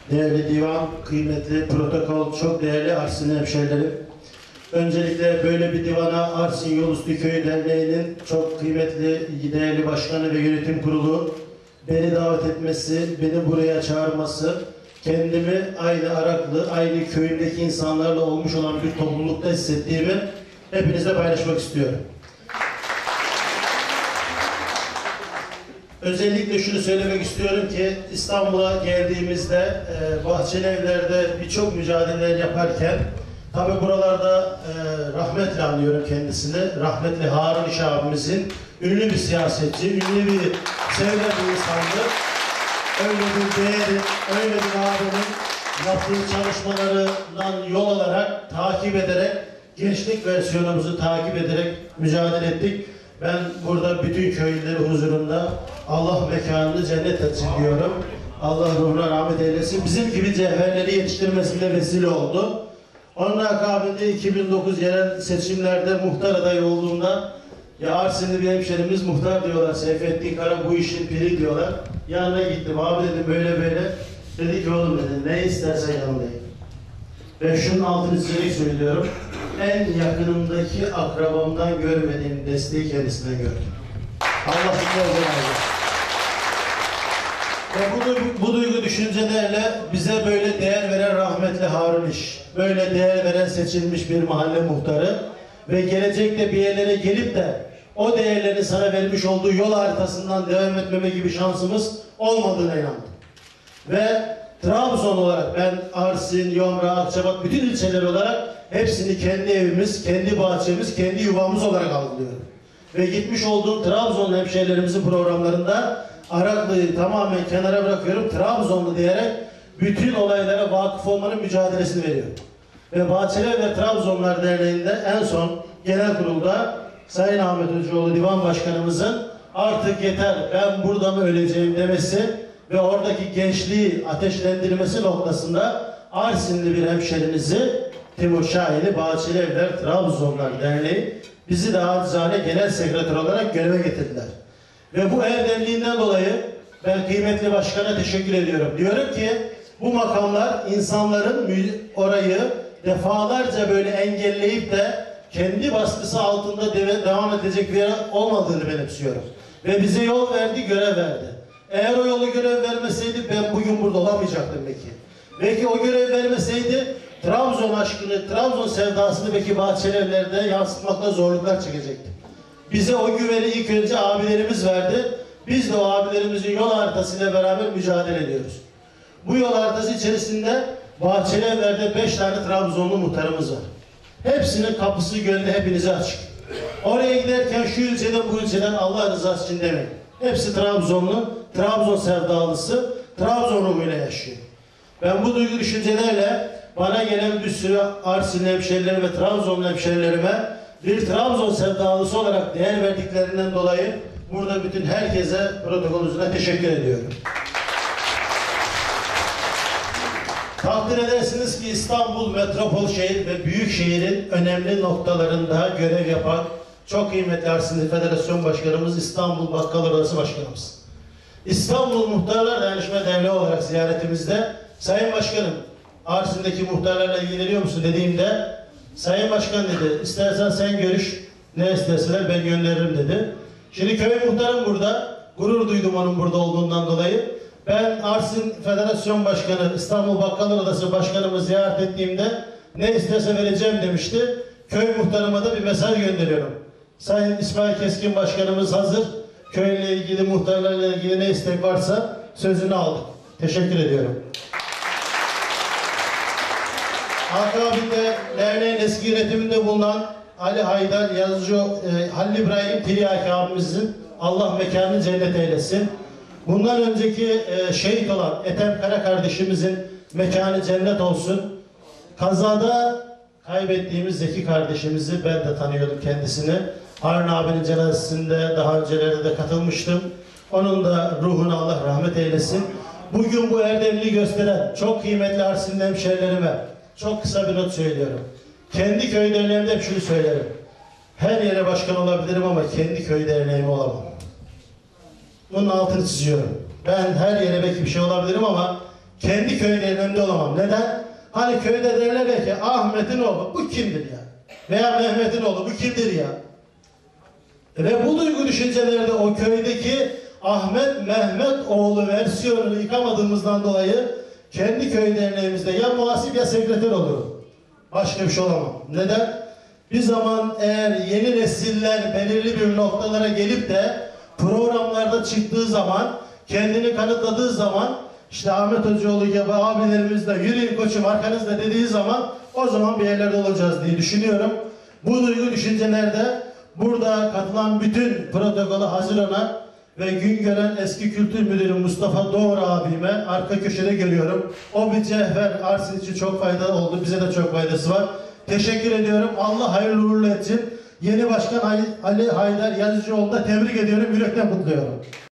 değerli divan, kıymetli protokol, çok değerli Arsin hemşehrilerim. Öncelikle böyle bir divana Arsin Yolüstü Köyü Derneği'nin çok kıymetli, değerli başkanı ve yönetim kurulu beni davet etmesi, beni buraya çağırması, kendimi aynı Araklı, aynı köyündeki insanlarla olmuş olan bir toplulukta hissettiğimi hepinizle paylaşmak istiyorum. Özellikle şunu söylemek istiyorum ki İstanbul'a geldiğimizde Bahçelievler'de birçok mücadeleler yaparken tabi buralarda rahmetle anıyorum kendisini. Rahmetli Harun İş abimizin ünlü bir siyasetçi, ünlü bir sevilen bir insandı. Öyle bir değeri, öyle bir abinin yaptığı çalışmalarından yol alarak, takip ederek, gençlik versiyonumuzu takip ederek mücadele ettik. Ben burada bütün köylüleri huzurunda Allah mekanını cennet etsin diyorum. Allah ruhuna rahmet eylesin. Bizim gibi cevherleri yetiştirmesinde vesile oldu. Onun akabinde 2009 yerel seçimlerde muhtar adayı olduğunda ya Arsinli bir hemşerimiz muhtar diyorlar. Seyfettin Kara bu işin piri diyorlar. Yanına gittim. Abi dedim böyle böyle. Dedi ki oğlum dedi ne istersen yanındayım. Ve şunun altını çizerek söylüyorum. En yakınımdaki akrabamdan görmediğim desteği kendisinden gördüm. Allah razı olsun. Ve bu duygu düşüncelerle bize böyle değer veren rahmetli Harun İş, böyle değer veren seçilmiş bir mahalle muhtarı ve gelecekte bir yerlere gelip de o değerlerin sana vermiş olduğu yol haritasından devam etmeme gibi şansımız olmadığına inandım. Ve Trabzon olarak ben Arsin, Yomra, Akçabat bütün ilçeler olarak hepsini kendi evimiz, kendi bahçemiz, kendi yuvamız olarak algılıyorum. Ve gitmiş olduğum Trabzon hemşehrilerimizin programlarında Araklı'yı tamamen kenara bırakıyorum. Trabzonlu diyerek bütün olaylara vakıf olmanın mücadelesini veriyorum. Ve Bahçelievler Trabzonlar Derneği'nde en son genel kurulda Sayın Ahmet Hocaoğlu Divan Başkanımızın artık yeter ben burada mı öleceğim demesi ve oradaki gençliği ateşlendirmesi noktasında Arsinli bir hemşerimizi Timur Şahin'i Bahçelievler Trabzonlar Derneği bizi de acizane genel sekreter olarak göreve getirdiler. Ve bu erdemliğinden dolayı ben kıymetli başkana teşekkür ediyorum. Diyorum ki bu makamlar insanların orayı defalarca böyle engelleyip de kendi baskısı altında devam edecek bir yer olmadığını benimsiyorum. Ve bize yol verdi, görev verdi. Eğer o yolu görev vermeseydi ben bugün burada olamayacaktım belki. Belki o görev vermeseydi Trabzon aşkını, Trabzon sevdasını belki Bahçelievler'de yansıtmakta zorluklar çekecektim. Bize o güveni ilk önce abilerimiz verdi. Biz de o abilerimizin yol haritasıyla beraber mücadele ediyoruz. Bu yol haritası içerisinde Bahçelievler'de 5 tane Trabzonlu muhtarımız var. Hepsinin kapısı gönlü hepinize açık. Oraya giderken şu ilçeden bu ilçeden Allah rızası için demeyin. Hepsi Trabzonlu, Trabzon sevdalısı, Trabzon ruhuyla yaşıyor. Ben bu duygu düşüncelerle bana gelen bir sürü Arsin hemşehrilerime ve Trabzon hemşehrilerime bir Trabzon sevdalısı olarak değer verdiklerinden dolayı burada bütün herkese protokolümüzden teşekkür ediyorum. Takdir edersiniz ki İstanbul metropol şehir ve büyük şehrin önemli noktalarında görev yapan çok kıymetli Arsinli Federasyon Başkanımız İstanbul Bakkal Odası Başkanımız. İstanbul Muhtarlar Dayanışma Derneği olarak ziyaretimizde Sayın Başkanım Arsin'deki muhtarlarla ilgileniyor musun dediğimde Sayın Başkan dedi istersen sen görüş ne isterseler ben gönderirim dedi. Şimdi köy muhtarım burada. Gurur duydum onun burada olduğundan dolayı. Ben Arsin Federasyon Başkanı İstanbul Bakkallar Odası Başkanımı ziyaret ettiğimde ne isterse vereceğim demişti. Köy muhtarıma da bir mesaj gönderiyorum. Sayın İsmail Keskin Başkanımız hazır. Köyle ilgili muhtarlarla ilgili ne istek varsa sözünü aldık. Teşekkür ediyorum. Akabinde derneğin eski yönetiminde bulunan Ali Haydar Yazıcı, Halil İbrahim Tiryaki abimizin Allah mekanını cennet eylesin. Bundan önceki şehit olan Ethem Kara kardeşimizin mekanı cennet olsun. Kazada kaybettiğimiz Zeki kardeşimizi ben de tanıyordum kendisini. Harun abinin cenazesinde daha öncelerde de katılmıştım. Onun da ruhuna Allah rahmet eylesin. Bugün bu erdemliği gösteren çok kıymetli Arsinli hemşehrilerime çok kısa bir not söylüyorum. Kendi köy derneğimde hep şunu söylerim. Her yere başkan olabilirim ama kendi köy derneğimi olamam. Bunun altını çiziyorum. Ben her yere belki bir şey olabilirim ama kendi köylerin önünde olamam. Neden? Hani köyde derler ya ki Ahmet'in oğlu bu kimdir ya? Veya Mehmet'in oğlu bu kimdir ya? Ve bu duygu düşüncelerde o köydeki Ahmet Mehmet oğlu versiyonunu yıkamadığımızdan dolayı kendi köy derneğimizde ya muhasip ya sekreter olurum. Başka bir şey olamam. Neden? Bir zaman eğer yeni nesiller belirli bir noktalara gelip de programlarda çıktığı zaman, kendini kanıtladığı zaman, işte Ahmet Hocaoğlu gibi abilerimiz de yürüyün koçum arkanızda dediği zaman o zaman bir yerlerde olacağız diye düşünüyorum. Bu duygu düşüncelerde burada katılan bütün protokolü Haziran'a ve Güngören Eski Kültür Müdürü Mustafa Doğru abime arka köşede görüyorum. O bir cevher arz için çok faydalı oldu. Bize de çok faydası var. Teşekkür ediyorum. Allah hayırlı uğurlu etsin. Yeni Başkan Ali Haydar Yazıcıoğlu'nu da tebrik ediyorum. Yürekten kutluyorum.